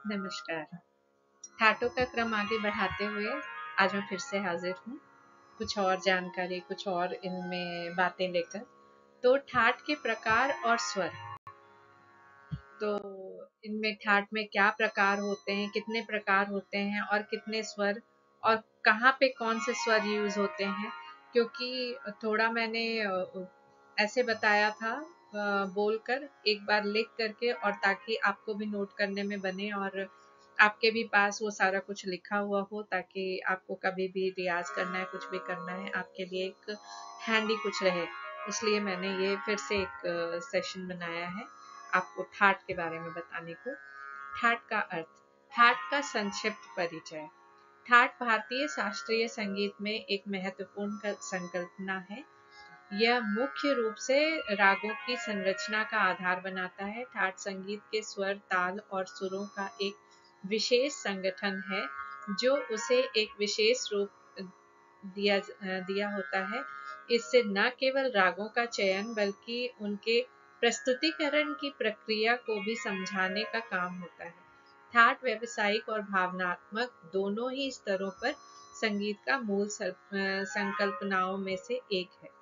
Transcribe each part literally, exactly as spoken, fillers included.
नमस्कार। ठाटों का क्रम आगे बढ़ाते हुए आज मैं फिर से हाजिर हूँ कुछ और जानकारी, कुछ और इनमें बातें लेकर। तो ठाट के प्रकार और स्वर। तो इनमें ठाट में क्या प्रकार होते हैं, कितने प्रकार होते हैं और कितने स्वर, और कहाँ पे कौन से स्वर यूज होते हैं। क्योंकि थोड़ा मैंने अ, ऐसे बताया था अ, बोलकर, एक बार लिख करके, और ताकि आपको भी नोट करने में बने और आपके भी पास वो सारा कुछ लिखा हुआ हो, ताकि आपको कभी भी रियाज करना है, कुछ भी करना है, आपके लिए एक हैंडी कुछ रहे। इसलिए मैंने ये फिर से एक सेशन बनाया है आपको ठाट के बारे में बताने को। ठाट का अर्थ। ठाट का संक्षिप्त परिचय। ठाट भारतीय शास्त्रीय संगीत में एक महत्वपूर्ण संकल्पना है। यह मुख्य रूप से रागों की संरचना का आधार बनाता है। ठाट संगीत के स्वर, ताल और सुरों का एक विशेष संगठन है जो उसे एक विशेष रूप दिया दिया होता है। इससे न केवल रागों का चयन बल्कि उनके प्रस्तुतिकरण की प्रक्रिया को भी समझाने का काम होता है। ठाट व्यावसायिक और भावनात्मक दोनों ही स्तरों पर संगीत का मूल संकल्पनाओं में से एक है।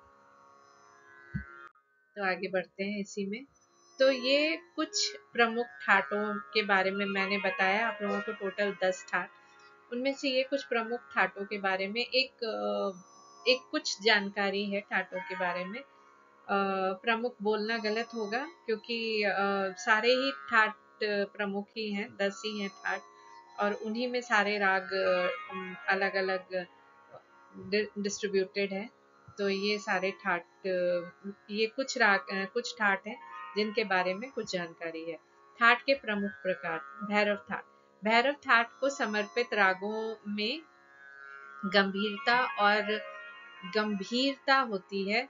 तो आगे बढ़ते हैं इसी में। तो ये कुछ प्रमुख ठाटों के बारे में मैंने बताया आप लोगों को, टोटल दस ठाट। उनमें से ये कुछ प्रमुख ठाटों के बारे में एक एक कुछ जानकारी है ठाटों के बारे में। प्रमुख बोलना गलत होगा क्योंकि सारे ही ठाट प्रमुख ही हैं, दस ही हैं ठाट, और उन्हीं में सारे राग अलग अलग डिस्ट्रीब्यूटेड है। तो ये सारे ठाट, ये कुछ राग, कुछ ठाट हैं जिनके बारे में कुछ जानकारी है। ठाट के प्रमुख प्रकार। भैरव ठाट। भैरव ठाट को समर्पित रागों में गंभीरता और गंभीरता होती है।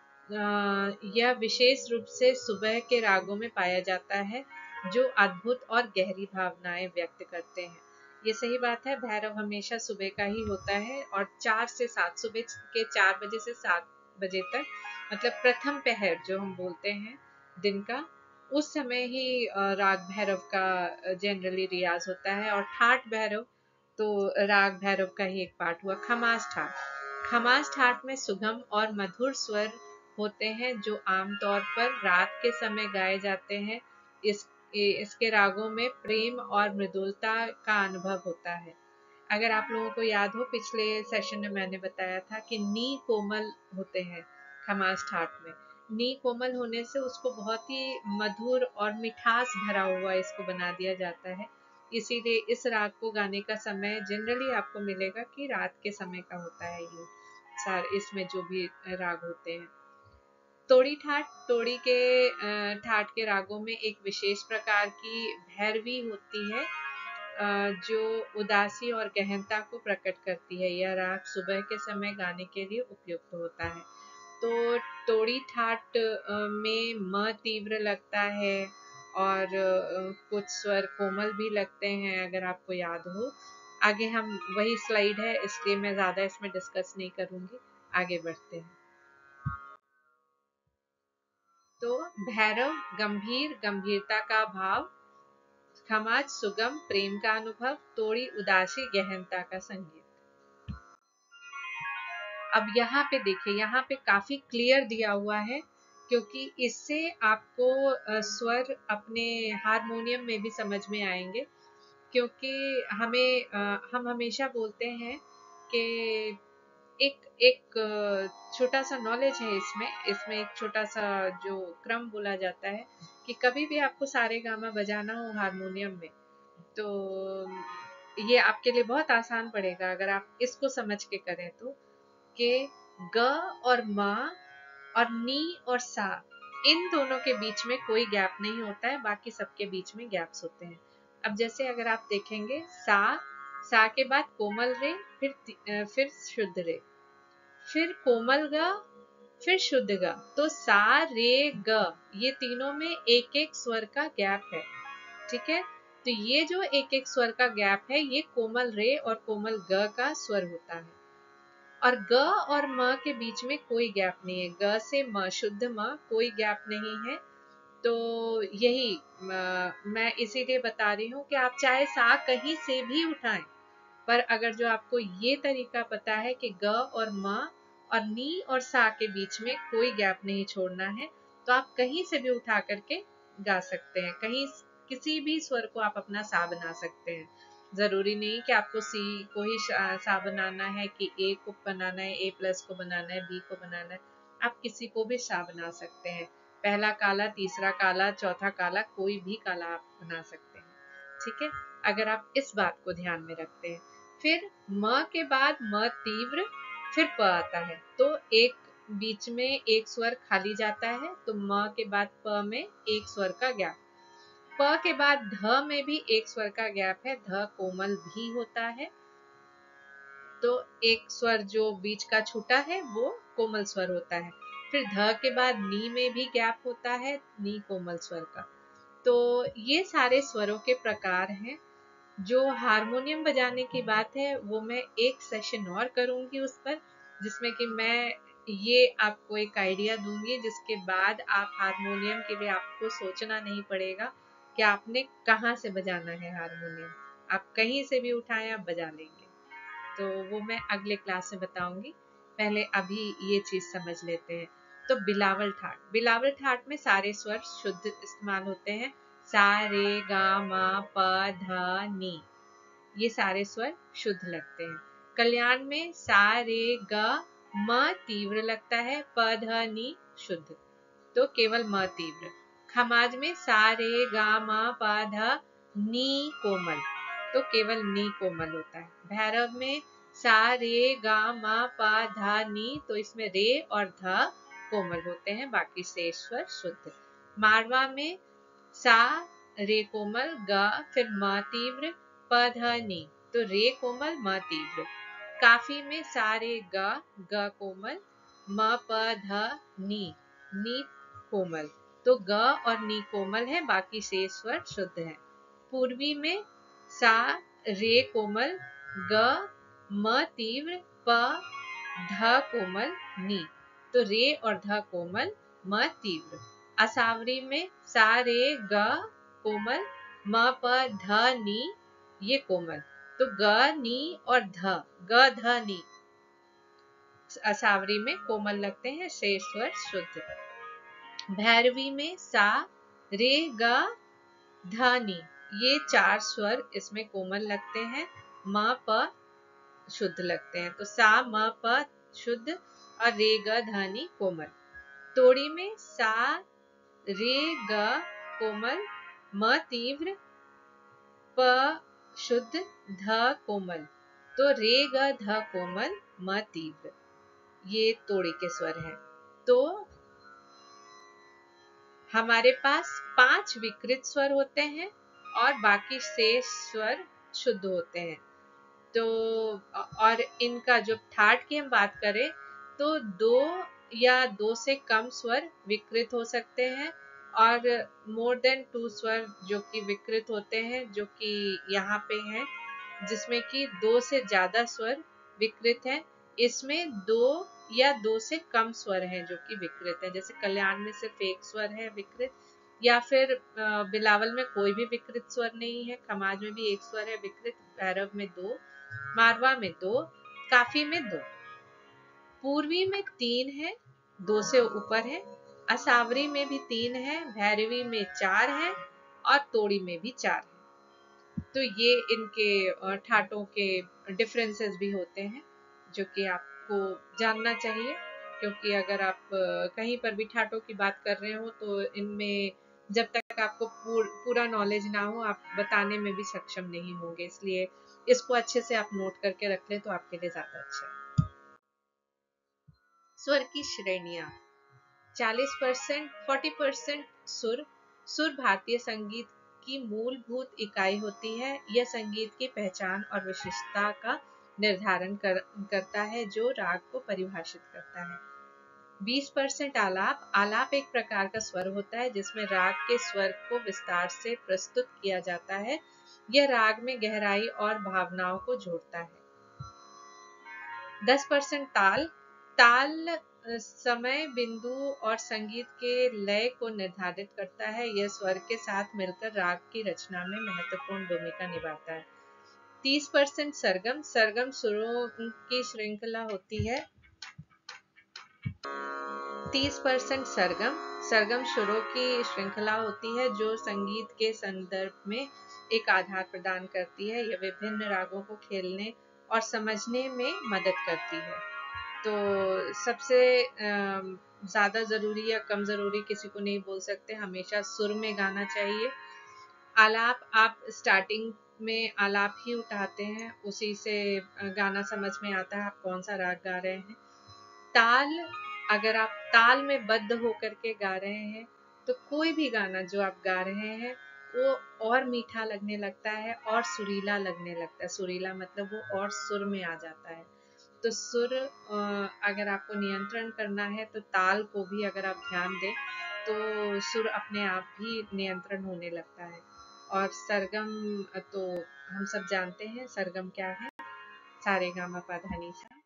यह विशेष रूप से सुबह के रागों में पाया जाता है जो अद्भुत और गहरी भावनाएं व्यक्त करते हैं। ये सही बात है, भैरव हमेशा सुबह का ही होता है, और चार से सात, सुबह के चार बजे से सात बजे तक, मतलब प्रथम पहर जो हम बोलते हैं दिन का, उस समय ही राग भैरव का जनरली रियाज होता है। और ठाट भैरव तो राग भैरव का ही एक पार्ट हुआ। खमास ठाट। खमास ठाट में सुगम और मधुर स्वर होते हैं जो आमतौर पर रात के समय गाए जाते हैं। इस इसके रागों में प्रेम और मृदुलता का अनुभव होता है। अगर आप लोगों को याद हो, पिछले सेशन में मैंने बताया था कि नी कोमल होते हैं खमास ठाट में। नी कोमल होने से उसको बहुत ही मधुर और मिठास भरा हुआ इसको बना दिया जाता है। इसीलिए इस राग को गाने का समय जनरली आपको मिलेगा कि रात के समय का होता है। ये सारे इसमें जो भी राग होते हैं। तोड़ी ठाट। तोड़ी के ठाट के रागों में एक विशेष प्रकार की भैरवी होती है जो उदासी और गहनता को प्रकट करती है। यह राग सुबह के समय गाने के लिए उपयुक्त होता है। तो तोड़ी ठाट में म तीव्र लगता है और कुछ स्वर कोमल भी लगते हैं, अगर आपको याद हो। आगे हम, वही स्लाइड है इसलिए मैं ज्यादा इसमें डिस्कस नहीं करूंगी, आगे बढ़ते हैं। तो भैरव गंभीर, गंभीरता का भाव। खमाज सुगम, प्रेम का अनुभव। तोड़ी उदासी, गहनता का संगीत। अब यहाँ पे देखिए, यहाँ पे काफी क्लियर दिया हुआ है क्योंकि इससे आपको स्वर अपने हारमोनियम में भी समझ में आएंगे। क्योंकि हमें हम हमेशा बोलते हैं कि एक एक छोटा सा नॉलेज है इसमें इसमें एक छोटा सा जो क्रम बोला जाता है कि कभी भी आपको सारे गामा बजाना हो हारमोनियम में, तो ये आपके लिए बहुत आसान पड़ेगा अगर आप इसको समझ के करें तो, कि ग और म और नी और सा, इन दोनों के बीच में कोई गैप नहीं होता है, बाकी सबके बीच में गैप्स होते हैं। अब जैसे अगर आप देखेंगे, सा सा के बाद कोमल रे, फिर फिर शुद्ध रे, फिर कोमल ग, फिर शुद्ध ग। तो सा रे ग, ये तीनों में एक एक स्वर का गैप है। ठीक है, तो ये जो एक एक स्वर का गैप है, ये कोमल रे और कोमल ग का स्वर होता है। और ग और म के बीच में कोई गैप नहीं है। ग से म, शुद्ध म, कोई गैप नहीं है। तो यही आ, मैं इसीलिए बता रही हूँ कि आप चाहे सा कहीं से भी उठाएं, पर अगर जो आपको ये तरीका पता है कि ग और म और नी और सा के बीच में कोई गैप नहीं छोड़ना है, तो आप कहीं से भी उठा करके गा सकते हैं। कहीं किसी भी स्वर को आप अपना सा बना सकते हैं। जरूरी नहीं कि आपको सी को ही सा बनाना है, कि ए को बनाना है, ए प्लस को बनाना है, बी को बनाना है। आप किसी को भी सा बना सकते हैं। पहला काला, तीसरा काला, चौथा काला, कोई भी काला आप बना सकते हैं। ठीक है, अगर आप इस बात को ध्यान में रखते हैं। फिर म के बाद म तीव्र, फिर प आता है, तो एक बीच में एक स्वर खाली जाता है, तो म के बाद प में एक स्वर का गैप। प के बाद ध में भी एक स्वर का गैप है, ध कोमल भी होता है, तो एक स्वर जो बीच का छूटा है वो कोमल स्वर होता है। फिर ध के बाद नी में भी गैप होता है, नी कोमल स्वर का। तो ये सारे स्वरों के प्रकार हैं। जो हारमोनियम बजाने की बात है वो मैं एक सेशन और करूंगी उस पर, जिसमें कि मैं ये आपको एक आइडिया दूंगी, जिसके बाद आप हारमोनियम के लिए आपको सोचना नहीं पड़ेगा कि आपने कहाँ से बजाना है हारमोनियम। आप कहीं से भी उठाएं, आप बजा लेंगे। तो वो मैं अगले क्लास में बताऊंगी। पहले अभी ये चीज समझ लेते हैं। तो बिलावल ठाट, बिलावल ठाट में सारे स्वर शुद्ध इस्तेमाल होते हैं। सा रे गा मा प ध नी, ये सारे स्वर शुद्ध लगते हैं। कल्याण में सा रे ग म तीव्र लगता है, प ध नी शुद्ध, तो केवल म तीव्र। खमाज में सा रे गा म प ध नी कोमल, तो केवल नी कोमल होता है। भैरव में सा रे गा म प ध नी, तो इसमें रे और ध कोमल होते हैं, बाकी शेष स्वर शुद्ध। मारवा में सा रे कोमल ग, फिर म तीव्र, प ध नी, तो रे कोमल म तीव्र। काफी में सा रे ग, ग कोमल, म प ध नी, नी कोमल, तो ग और नी कोमल है, बाकी शेष स्वर शुद्ध है। पूर्वी में सा रे कोमल ग, म तीव्र, प ध कोमल, नी, तो रे और ध कोमल, म तीव्र। असावरी में सा रे ग कोमल, म प ध नी, ये कोमल, तो ग नी और ध, ग ध नी असावरी में कोमल लगते हैं, शेष स्वर शुद्ध। भैरवी में सा रे ग ध नी, ये चार स्वर इसमें कोमल लगते हैं, म प शुद्ध लगते हैं, तो सा म प शुद्ध और रे ग ध नी कोमल। तोड़ी में सा रे ग कोमल, म तीव्र, प शुद्ध, ध कोमल, तो रे ग ध कोमल, म तीव्र, ये तोड़ी के स्वर हैं। तो हमारे पास पांच विकृत स्वर होते हैं और बाकी शेष स्वर शुद्ध होते हैं। तो और इनका जो ठाट की हम बात करें तो दो या दो से कम स्वर विकृत हो सकते हैं, और मोर देन टू स्वर जो कि विकृत होते हैं, जो कि यहाँ पे हैं, जिसमें कि दो से ज्यादा स्वर विकृत हैं। इसमें दो या दो से कम स्वर हैं जो कि विकृत है, जैसे कल्याण में सिर्फ एक स्वर है विकृत, या फिर बिलावल में कोई भी विकृत स्वर नहीं है, खमाज में भी एक स्वर है विकृत, भैरव में दो, मारवा में दो, काफी में दो। पूर्वी में तीन है, दो से ऊपर है। असावरी में भी तीन है, भैरवी में चार है और तोड़ी में भी चार है। तो ये इनके ठाटों के डिफरेंसेस भी होते हैं जो कि आपको जानना चाहिए, क्योंकि अगर आप कहीं पर भी ठाटों की बात कर रहे हो तो इनमें जब तक आपको पूर, पूरा नॉलेज ना हो आप बताने में भी सक्षम नहीं होंगे, इसलिए इसको अच्छे से आप नोट करके रख लें तो आपके लिए ज्यादा अच्छा है। स्वर की श्रेणियां, चालीस परसेंट चालीस परसेंट सुर। सुर भारतीय संगीत की मूलभूत इकाई होती है। यह संगीत की पहचान और विशिष्टता का निर्धारण कर, करता है, जो राग को परिभाषित करता है। बीस परसेंट आलाप। आलाप एक प्रकार का स्वर होता है जिसमें राग के स्वर को विस्तार से प्रस्तुत किया जाता है। यह राग में गहराई और भावनाओं को जोड़ता है। दस परसेंट ताल। ताल समय बिंदु और संगीत के लय को निर्धारित करता है। यह स्वर के साथ मिलकर राग की रचना में महत्वपूर्ण भूमिका निभाता है। तीस परसेंट सरगम सरगम सुरों की श्रृंखला होती है। तीस परसेंट सरगम सरगम सुरों की श्रृंखला होती है जो संगीत के संदर्भ में एक आधार प्रदान करती है। यह विभिन्न रागों को खेलने और समझने में मदद करती है। तो सबसे ज़्यादा ज़रूरी या कम ज़रूरी किसी को नहीं बोल सकते, हमेशा सुर में गाना चाहिए। आलाप आप स्टार्टिंग में आलाप ही उठाते हैं, उसी से गाना समझ में आता है आप कौन सा राग गा रहे हैं। ताल, अगर आप ताल में बद्ध होकर के गा रहे हैं तो कोई भी गाना जो आप गा रहे हैं वो और मीठा लगने लगता है और सुरीला लगने लगता है। सुरीला मतलब वो और सुर में आ जाता है। तो सुर अगर आपको नियंत्रण करना है तो ताल को भी अगर आप ध्यान दें तो सुर अपने आप ही नियंत्रण होने लगता है। और सरगम तो हम सब जानते हैं सरगम क्या है, सारे गामा पा धा नी सा।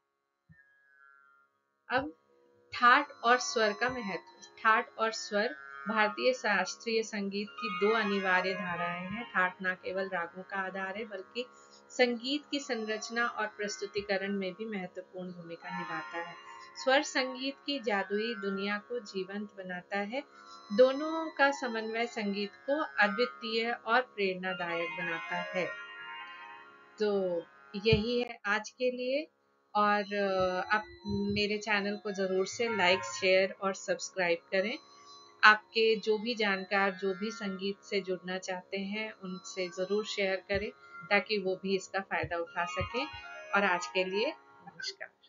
अब ठाट और स्वर का महत्व। ठाट और स्वर भारतीय शास्त्रीय संगीत की दो अनिवार्य धाराएं हैं। ठाट न केवल रागों का आधार है बल्कि संगीत की संरचना और प्रस्तुतिकरण में भी महत्वपूर्ण भूमिका निभाता है। स्वर संगीत की जादुई दुनिया को जीवंत बनाता है। दोनों का समन्वय संगीत को अद्वितीय और प्रेरणादायक बनाता है। तो यही है आज के लिए। और आप मेरे चैनल को ज़रूर से लाइक, शेयर और सब्सक्राइब करें। आपके जो भी जानकार जो भी संगीत से जुड़ना चाहते हैं उनसे ज़रूर शेयर करें ताकि वो भी इसका फ़ायदा उठा सकें। और आज के लिए नमस्कार।